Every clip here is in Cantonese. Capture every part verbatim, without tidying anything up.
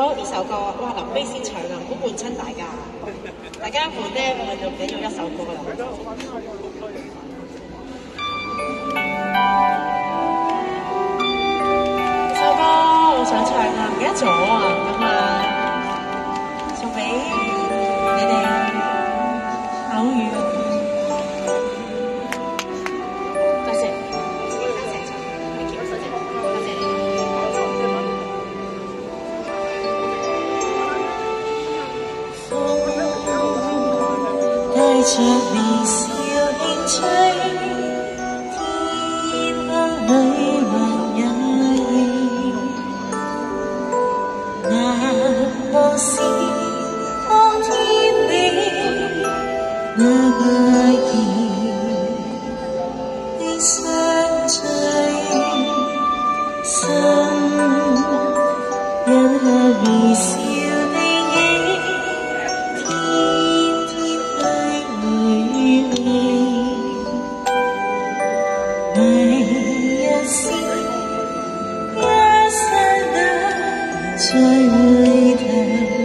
好，呢首歌，哇，臨尾先唱啊，唔好悶親大家。大家悶咧，我就唔緊要一首歌啦。呢首歌好想唱啊，唔記得咗啊，咁啊，送俾你哋口語。多謝，多謝，多謝，多謝你。帶着微笑輕吹，天空裏還有月，難忘是當天你那愛意的相聚，心因那微笑。再回頭，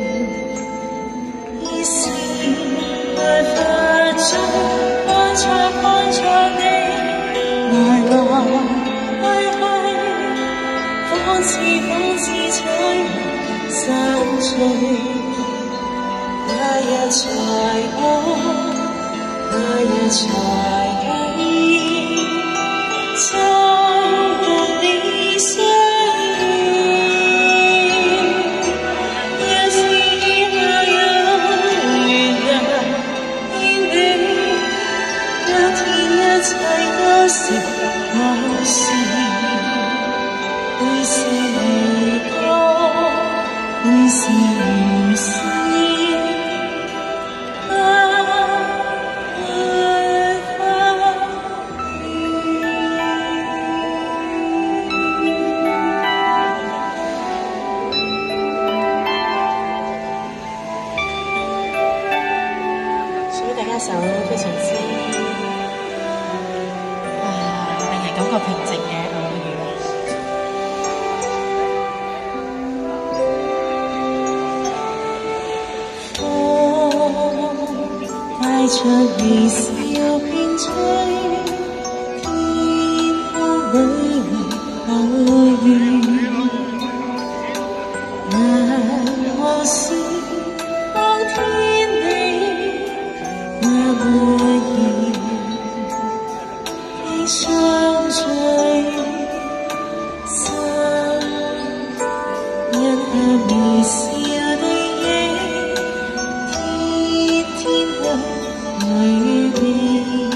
已是沒法中看錯看錯你，來來去去，仿似仿似彩虹散聚，那日才可，那日才記，再共你相。是我是會是如歌，會是如詩，不會分送俾大家一首非常之感覺平靜嘅偶遇，風帶着微笑輕吹，天空裏偶遇，難忘是當天你那愛意的相聚，心因那微笑的影，天天裏面，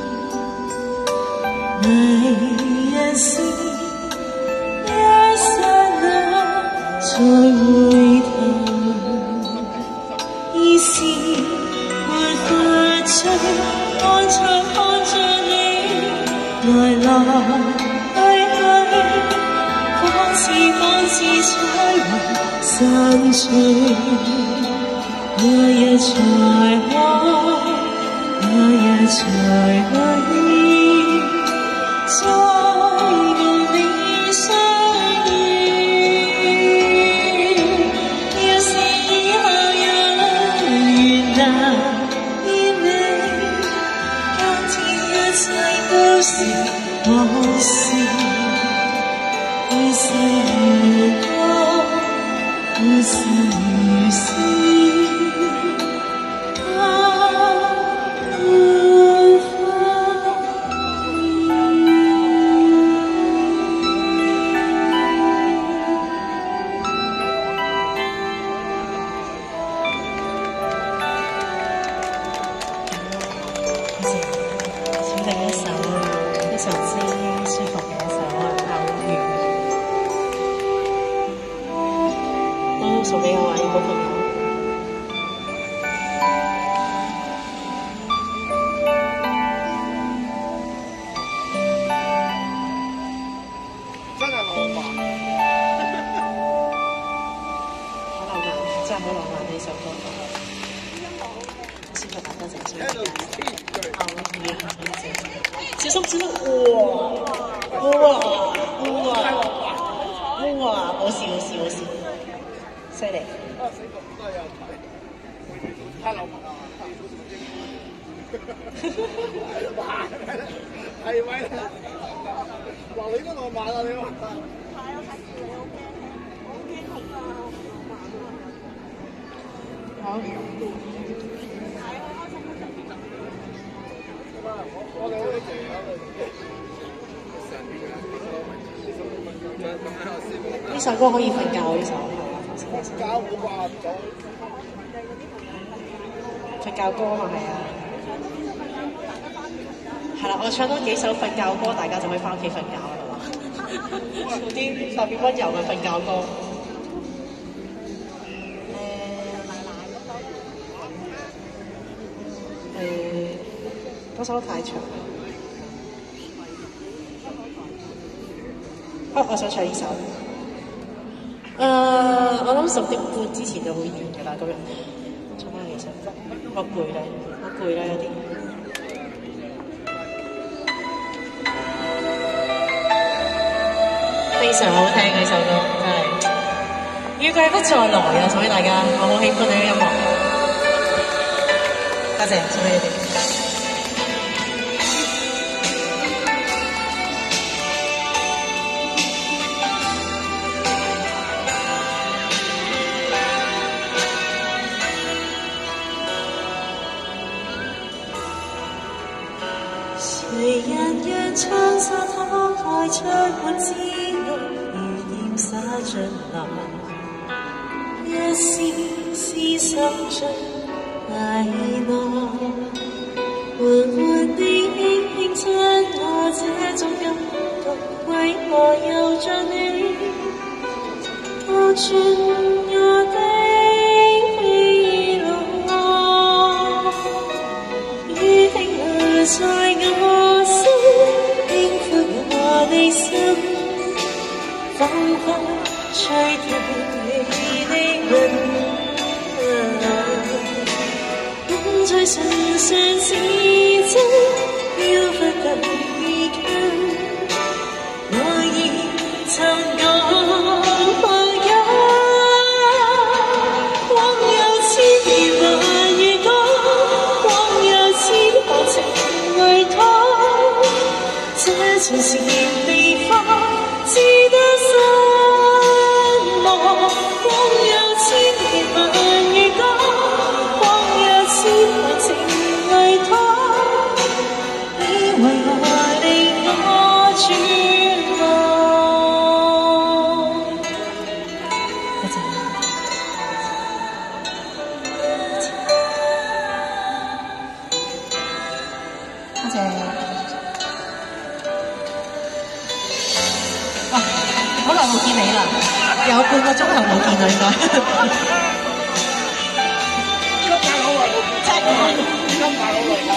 迷人是一剎那再回頭，已是沒法追，看着看着你。來來去去，仿似仿似彩虹散聚，那日才可，那日才記，再共你相遇。要是以後有緣能見你，今天一切都是我是，會是如歌，會是如詩，不會分請第一首非常之舒服嘅一首偶遇，都送俾我位好朋友。真係浪漫，好浪漫，真係好浪漫呢首歌。舒服，多謝小心小心，哇哇哇哇！冇事冇事冇事，小犀利。 啊死個都係有人睇，太流氓啊！係咪？嗱你都浪漫啊你話？係啊，睇住你好驚，我好驚痛啊！ 好。 我哋好似成日呢首歌可以瞓覺，呢首瞓覺冇話唔到。 瞓覺歌嘛係啊。係啦，我唱多幾首瞓覺歌，大家就可以翻屋企瞓覺啦，係嘛？啲特別溫柔嘅瞓覺歌。誒、呃，嗰首太長。啊，我想唱呢首。誒、呃，我諗十點半之前就會完㗎啦，咁樣。唱翻幾首，我攰啦，我攰啦有啲。非常好聽呢首歌，真係。預計不再來啊！送俾大家，我好喜歡呢個音樂。多謝，送俾你哋。誰人讓窗紗拖開窗門之外，如煙灑進來，一絲絲滲進懷內，緩緩地輕輕親我這種感覺，為何又像你拖進我的喜樂，雨停留在我心，輕撫我的心，仿佛吹掉你的吻，風在唇上是真，飄忽得已近，我已曾講放任，往有千言萬語講，往有千行情為拖，這從前地方只得失望，往有千言萬語講，往有千行情為拖，你為何令我絕望？多謝。多謝。哇！好耐冇見你啦，有半個鐘頭冇見啦應該。 今晚好耐冇見，真係今晚好耐冇見。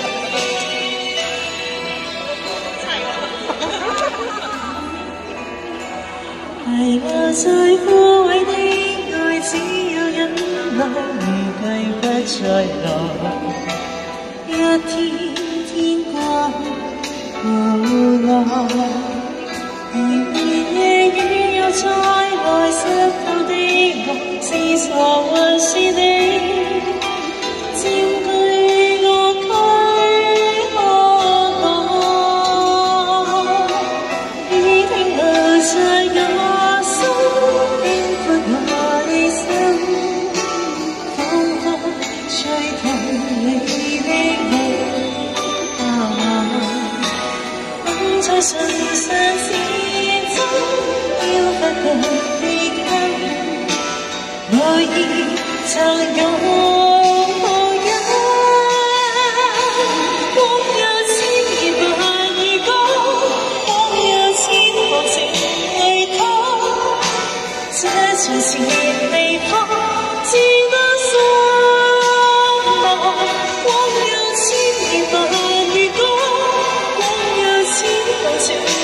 係我在枯萎的愛，只有忍耐，預計不再來。一天天過無奈，如年夜雨又再來，濕透的我是傻還是你？佔據我軀殼內，已停留在我心，輕撫我的心，仿佛吹痛你的夢。風在唇上是真，飄忽得已近，我已曾講放任，往有千言萬語講，往有千行情為拖，這從前地方只得失望，往有千言萬語講，往有千行情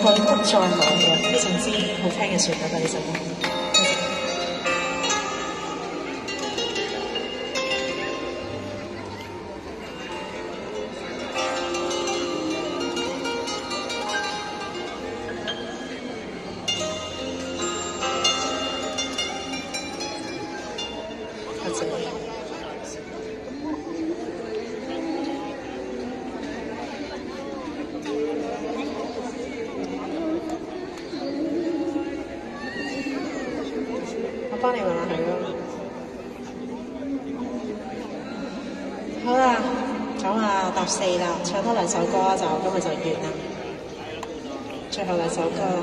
海不再來嘅，非常之好聽嘅旋律啊！呢首歌。多謝。我幫你問下佢咯。好啦，咁啊搭四啦，唱多兩首歌就今日就完啦。最後兩首歌啦。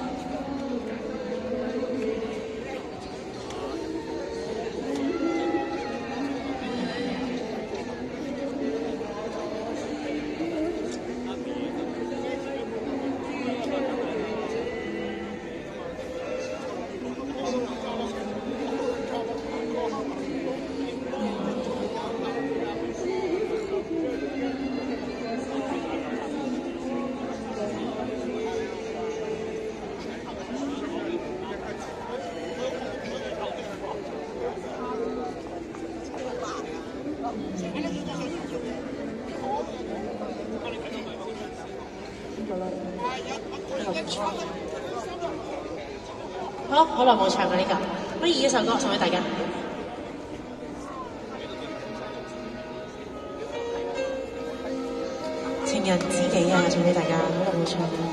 好，好耐冇唱過呢個，不如呢首歌送俾大家。情人知己啊，送俾大家，好耐冇唱過。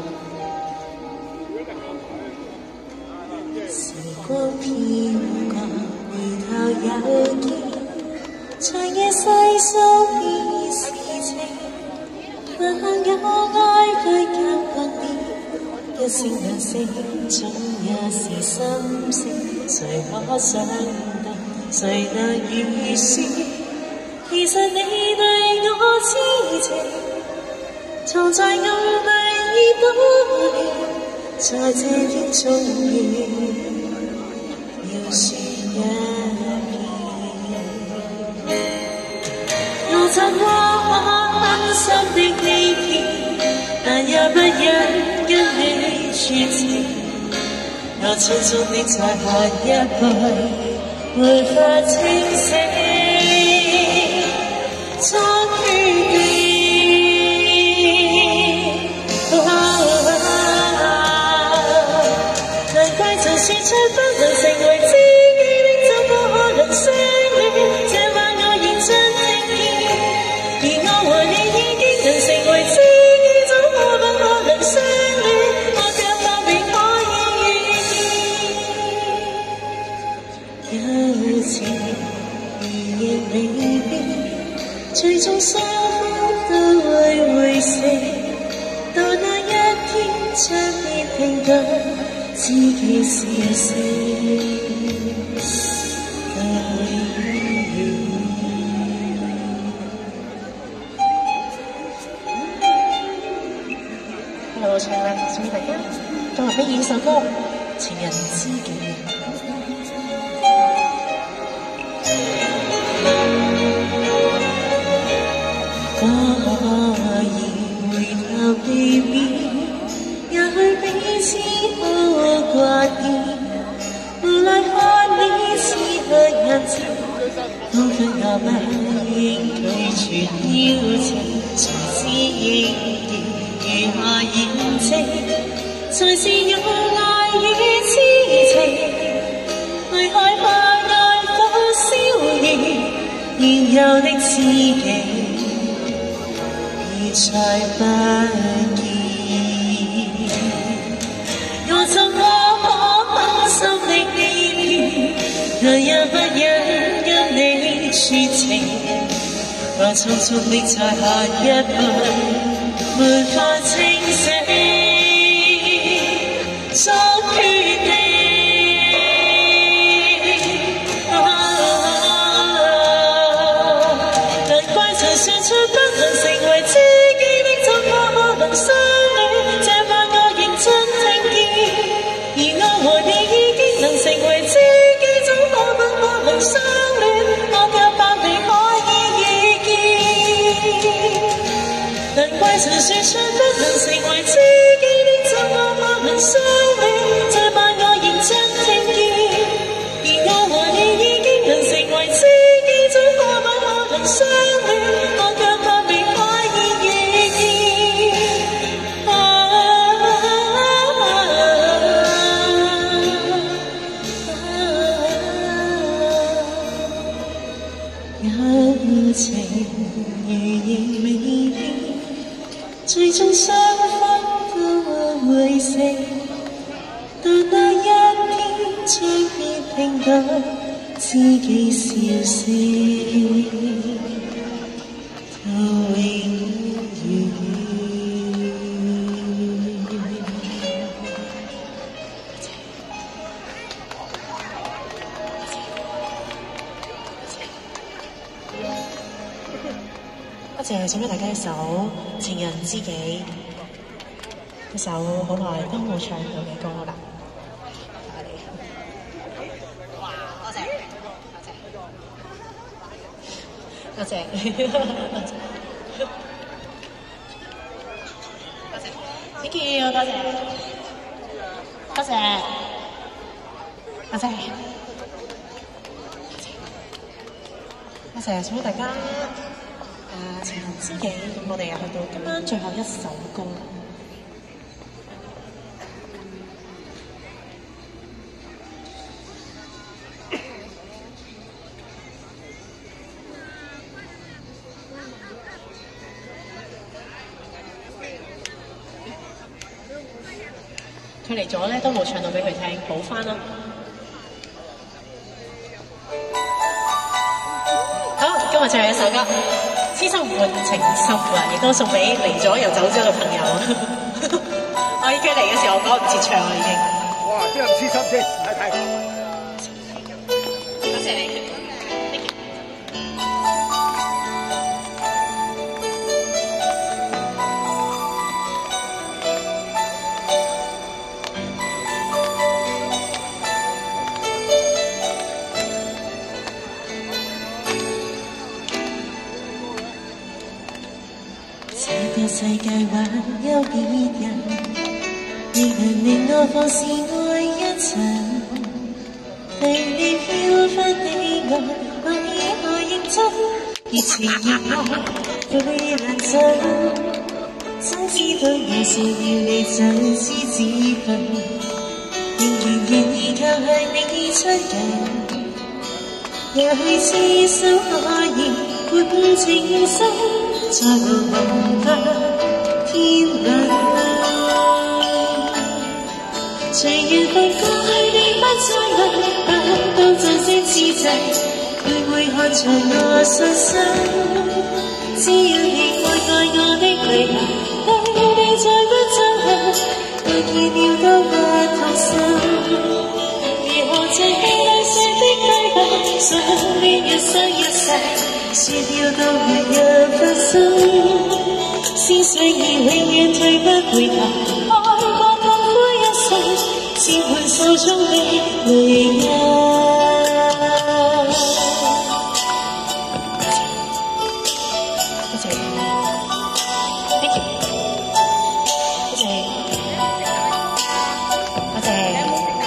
時光飄過，回頭又見，長夜細數變是情，難幸有愛侶夾共念，一聲兩聲總也是心聲，誰可想到，誰能預算？其實你對我痴情，藏在暗裏已多年，在這天終於要說一遍。我曾過狠心的欺騙，但也不忍跟你說情，我匆匆的在下一步，沒法清醒。作決定，難怪就算出不能成為知己的，怎麼可能相戀？這晚我認真聽見，而我和你已經能成為知己，怎麼不可能相戀？我卻怕未可以遇見，有情如影離別，最終雙方都會會死，到那一天將必評價知己是誰。我唱啦，送俾大家，再話俾呢首歌《情人知己》。可以回頭避免，也許彼此可掛念，無奈看你此刻眼前，都分我不應拒絕邀請，才知應然如何言情，才是用愛與痴情，去害怕愛火燒燃現有的知己。再不見，我怎麼可狠心的欺騙，但也不忍跟你說情，我匆匆的在下一步，沒法清醒，作決定。難怪就算出不能成為知相戀，這晚我認真聽見，而我和你已經能成為知己，怎可不可能相戀？我卻怕未可以遇見，難怪曾說出不能成為知己的，怎麼相戀，這晚我認真聽見，而我和你已經能成為知己，怎可不可能相戀？我卻怕被發現異議。啊啊啊友情如仍未變，最終雙方都會死。到那一天，將必聽到知己笑聲，到永遠。多謝送俾大家一首《情人知己》，一首好耐都冇唱到嘅歌啦。哇！多謝，多謝，多謝，多謝 ，thank you， 多謝，多謝，多謝，多謝送俾大家。誒情人知己，咁我哋又去到今晚最後一首歌。佢嚟咗咧，都冇唱到俾佢聽，補翻啦。好，今日最後一首歌。痴心換情深啦，亦都送俾嚟咗又走咗嘅朋友。我依家嚟嘅時候，我講唔切唱啦已經。 哇！邊有痴心先？睇睇。 多謝你。這個世界還有別人，亦能令我放肆愛一陣。對你飄忽的愛，為何認真？熱情熱愛會難走，真知道我想要你就知自分，仍然願意靠向你親近。也許痴心可以換情深。再無夢怕天亮，誰願為過去你不再問，不當珍惜自制，會會看在我信心。只要你愛愛我的淚痕，對你再不憎恨，愛見了都不痛心。如何像氣裏寫的對白，想戀一生一世。說了都沒有發生，思想已永遠退不回頭，愛過痛苦一生，只換手中的淚印。多謝，多謝，多謝，多謝。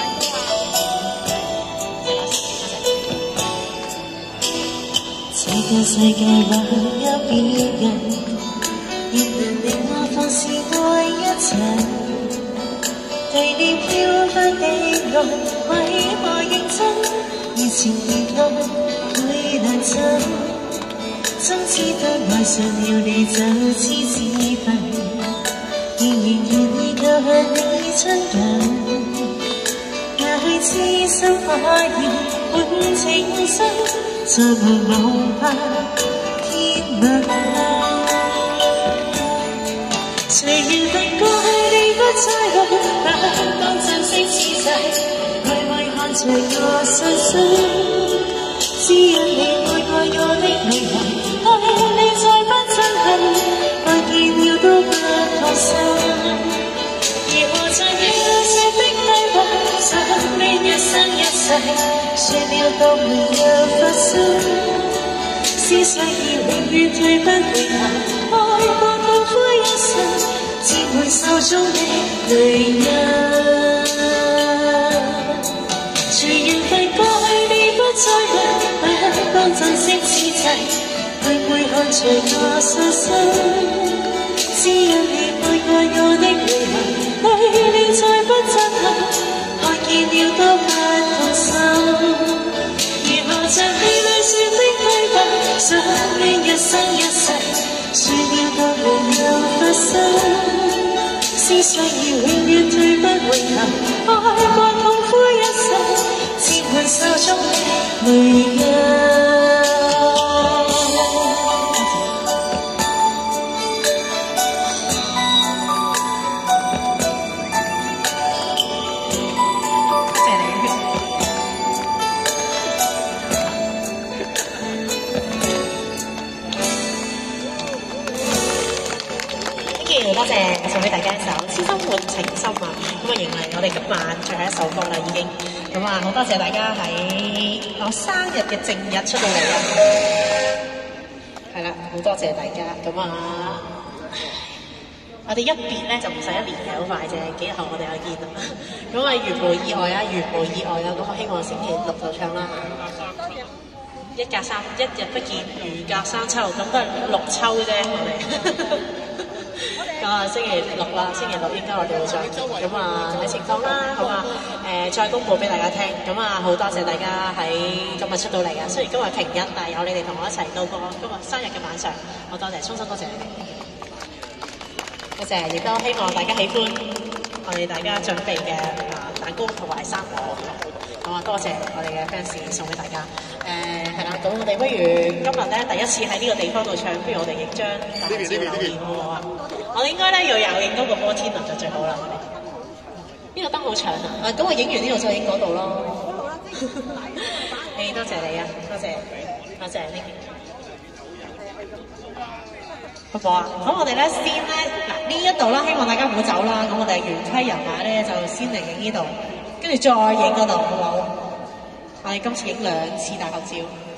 這個世界還有別人，亦能令我放肆愛一陣。對你飄忽的愛，為何認真？熱情熱愛會難枕，真知道愛上了你就知自分，仍然願意靠向你親近。也許痴心可以換情深。再無夢怕天問，誰願為過去你不再問，不當珍惜自制，愛愛看在我信心。只因你愛愛我的淚痕，愛你再不憎恨，愛見了都不放心。如何在飄雪的對話，想戀一生一世，說了都沒有發生。思想已永遠退不回頭，愛過痛苦一生，只換手中的淚印。 隨我訴心，只因你愛愛我的淚痕，淚了再不震撼，看見了都不痛心。如何像戲裏說的對白，想戀一生一世，說了都沒有發生。思想要永遠退不回頭，愛過痛苦一世，只盼手中淚印。 多謝送俾大家一首《痴心換情深》啊！咁啊，迎嚟我哋今晚最後一首歌啦，已經咁啊，好多謝大家喺我生日嘅正日出到嚟啊！係啦，好多謝大家咁啊！我哋一別咧就唔使一年嘅，好快啫，幾日後我哋又見啦！咁啊，如無意外啊，如無意外啊，咁我希望星期六就唱啦嚇！一隔三一日不見，如隔三秋，咁都係六秋啫，我哋。咁啊，星期六啦，星期六應該我哋會再見，咁啊睇情況啦，好啊，誒再公佈俾大家聽，咁啊好多謝大家喺今日出到嚟啊！雖然今日平日，但係有你哋同我一齊度過今日生日嘅晚上，好多謝，衷心多謝你哋，多謝，亦都希望大家喜歡我哋大家準備嘅啊蛋糕同埋生果。好啊，多謝我哋嘅 fans 送俾大家。誒係啦，咁我哋不如今日咧第一次喺呢個地方度唱，不如我哋影張大照留念好唔好啊？我哋應該咧要有影多個摩天輪就最好啦。呢個燈好長啊！啊，咁我影完呢度再影嗰度咯。誒，多謝你啊，多謝多謝呢。好唔好啊？咁我哋咧先咧嗱呢一度啦，希望大家唔好走啦。咁我哋原規人馬咧就先嚟影呢度。跟住再影嗰度，好唔好？我哋今次影兩次大合照。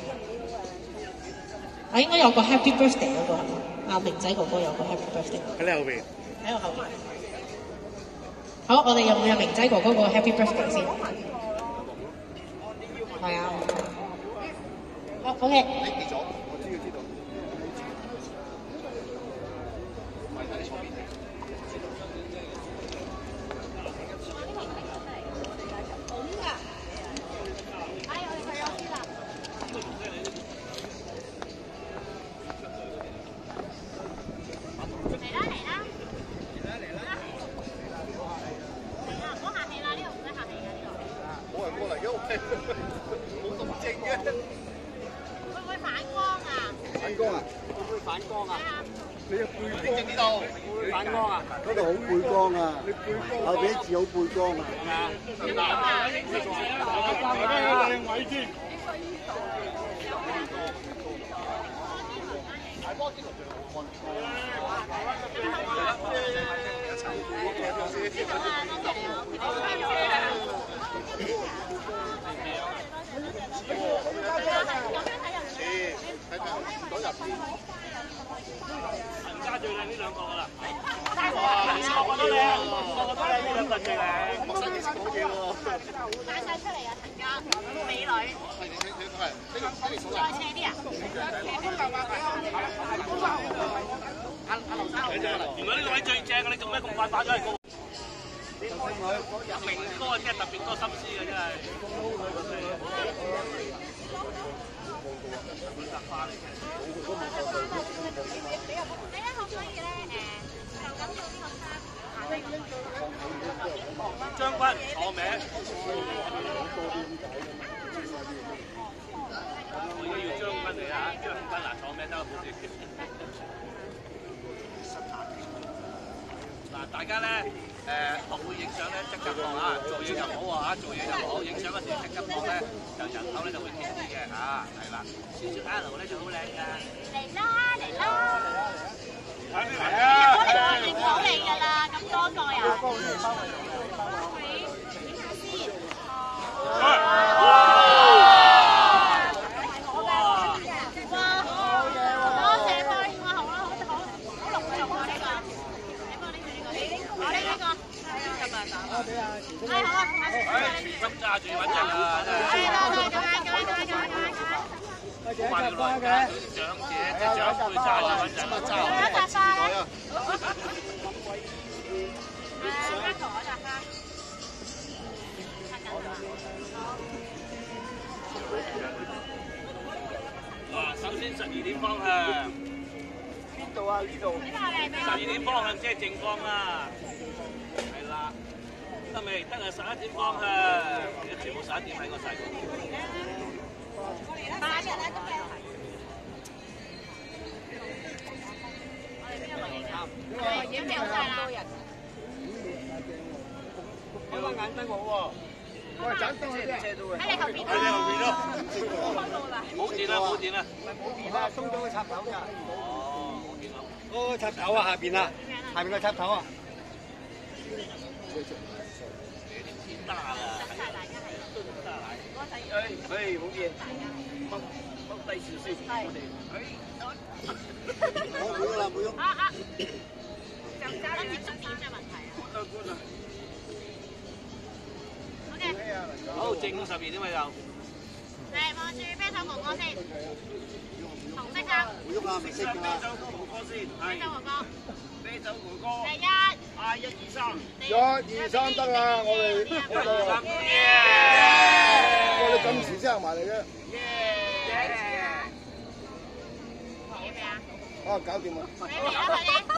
我應該有個 Happy Birthday 嗰個，阿明仔哥哥有個 Happy Birthday。喺你後邊。喺我後邊。好，我哋有冇有明仔哥哥個 Happy Birthday 先？係啊。好 ，OK。 將軍坐名，我而家要將軍嚟啊！將軍嗱坐名得好啲。嗱，大家咧誒學會影相咧即刻放啊！做嘢就唔好啊！做嘢就唔好，影相嗰時即刻放咧，就人口咧就會貼啲嘅嚇，係啦。少少 L 咧就好靚㗎。嚟啦嚟啦！睇邊嚟啊？我哋認到你㗎啦，咁多個人。揸住穩陣啊！係啦，係咁樣，咁樣，咁樣，咁樣。 好快嘅來㗎，長者即係長輩揸就穩陣，揸好嘅時代啊！嗱，首先十二點方向。邊度啊？呢度。十二點方向即係正方啦。係啦。得未？得啊！十一點方向，而家全部十一點喺個細個。八人啊！今日。我哋邊個影啊？我影掉晒啦。開翻眼燈好喎。喂，盞燈喺邊？喺你後邊咯。喺你後邊咯。冇電啦！冇電啦！唔係冇電啦，鬆咗個插頭咋。哦，冇電啦。嗰個插頭啊，下邊啊，下邊個插頭啊。大啦，誒誒，好嘢，踎踎低少少，我哋，誒，冇咗啦，冇咗。啊啊，就揸住終點嘅問題啊。官啊官啊。好嘅。好，正十二點咪就。嚟望住啤酒哥哥先，紅色衫。唔喐啊，唔識㗎。啤酒哥哥先，係。啤酒哥哥。啤酒哥哥。第一。啊，一二三。一二三得啦，我哋我哋。我哋咁遲先行埋嚟嘅。耶！啊，搞掂啦！